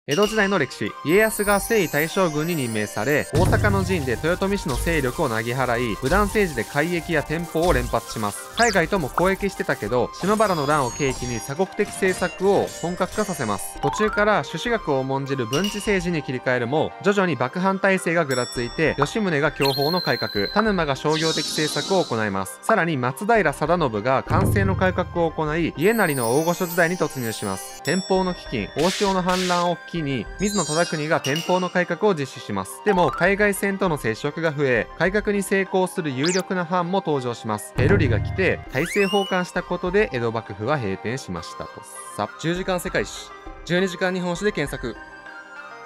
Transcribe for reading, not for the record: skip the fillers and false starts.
江戸時代の歴史。家康が征夷大将軍に任命され、大阪の陣で豊臣氏の勢力をなぎ払い、武断政治で改易や天保を連発します。海外とも交易してたけど、島原の乱を契機に鎖国的政策を本格化させます。途中から朱子学を重んじる文治政治に切り替えるも、徐々に幕藩体制がぐらついて、吉宗が享保の改革、田沼が商業的政策を行います。さらに松平定信が寛政の改革を行い、家斉の大御所時代に突入します。天保の飢饉、大潮の反乱を機に、水野忠邦が天保の改革を実施します。でも、海外船との接触が増え、改革に成功する有力な藩も登場します。ペルリが来て、大政奉還したことで江戸幕府は閉店しましたと。10時間世界史。12時間日本史で検索。